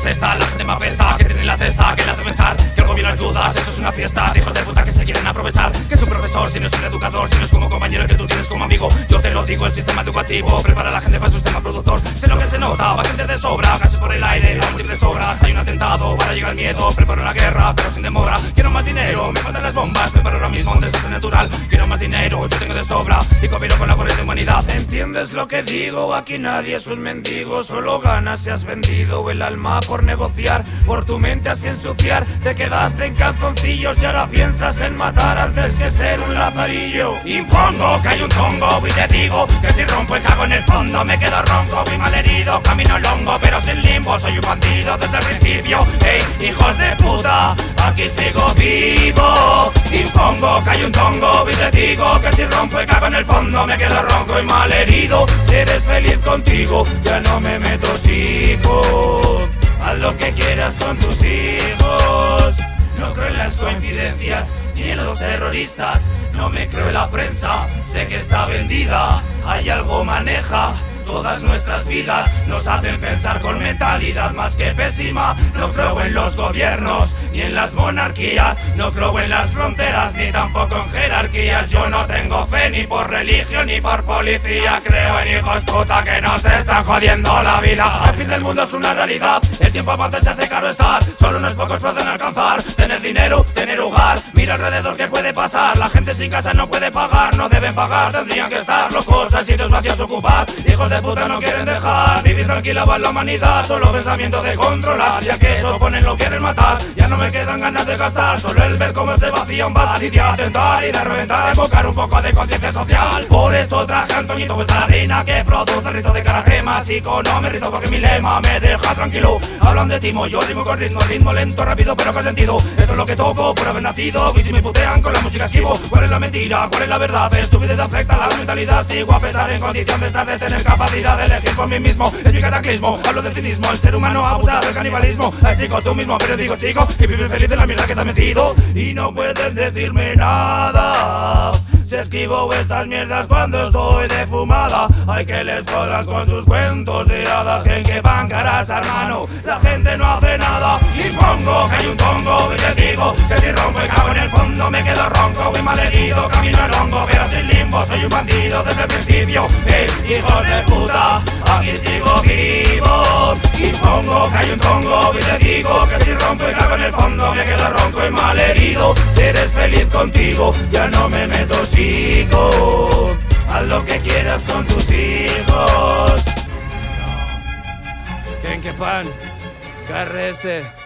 es esta, la gente me apesta, que tiene la testa, que le hace pensar que el gobierno ayudas, eso es una fiesta de hijos de puta que se quieren aprovechar. Que es un profesor, si no es un educador, si no es como compañero el que tú tienes como amigo. Yo te lo digo, el sistema educativo prepara a la gente para su sistema productor. Sé lo que se nota, va gente de sobra, gases por el aire, a múltiples obras. Hay un atentado, para llegar el miedo, preparo la guerra, pero sin demora. Quiero más dinero, me faltan las bombas, preparo ahora mismo un desastre natural. Quiero más dinero, yo tengo de sobra y coopero con la pobreza de humanidad. ¿Entiendes lo que digo? Aquí nadie es un mendigo, solo ganas si has vendido el alma por negociar, por tu mente así ensuciar. Te quedaste en calzoncillos y ahora piensas en matar antes que ser un lazarillo. Impongo que hay un tongo y te digo que si rompo y cago en el fondo me quedo ronco, muy mal herido, camino longo pero sin limbo, soy un bandido desde el principio. Ey, hijos de puta, aquí sigo vivo. Impongo que hay un tongo y te digo que si rompo y cago en el fondo me quedo ronco y mal herido. Si eres feliz contigo, ya no me meto, chico. Haz lo que quieras con tus hijos. No creo en las coincidencias ni en los terroristas. No me creo en la prensa, sé que está vendida. Hay algo maneja todas nuestras vidas, nos hacen pensar con mentalidad más que pésima. No creo en los gobiernos ni en las monarquías, no creo en las fronteras ni tampoco en jerarquías. Yo no tengo fe ni por religión ni por policía. Creo en hijos puta que nos están jodiendo la vida. El fin del mundo es una realidad, el tiempo avanza y se hace caro estar. Solo unos pocos pueden alcanzar, tener dinero, tener hogar. Mira alrededor qué puede pasar, la gente sin casa no puede pagar. No deben pagar, tendrían que estar locos, hay sitios vacíos ocupar. Hijos de puta no quieren dejar vivir tranquila va la humanidad, solo pensamiento de controlar. Ya que eso ponen lo quieren matar, ya no me quedan ganas de gastar. Solo el ver cómo se vacía un bar y de atentar y de reventar, invocar un poco de conciencia social. Por eso traje a Antoñito vuestra harina que produce rito de carajema. Chico, no me rito porque mi lema me deja tranquilo. Hablan de timo, yo rimo con ritmo lento, rápido pero con sentido. Esto es lo que toco por haber nacido, y si me putean con la música esquivo. ¿Cuál es la mentira? ¿Cuál es la verdad? Estupidez afecta a la mentalidad. Sigo a pesar en condición de estar, de tener capacidad de elegir por mí mismo. Es mi cataclismo, hablo de cinismo. El ser humano abusa del canibalismo. Ay, chico, tú mismo, pero digo chico, y vivir feliz en la mierda que te has metido. Y no pueden decirme nada si esquivo estas mierdas cuando estoy de fumada. Hay que les jodas con sus cuentos de hadas, que en que van caras, hermano, la gente no hace nada. Y pongo que hay un tongo y te digo que si rompo y cago en el fondo me quedo ronco, muy mal herido, camino al hongo pero sin limbo, soy un bandido desde el principio. Hijos de puta, aquí sigo vivo. Y pongo que hay un tongo y te digo que si rompo y cago en el fondo me quedo ronco y mal herido. Si eres feliz contigo, ya no me meto, chico. Haz lo que quieras con tus hijos. Kenkepan, KRS.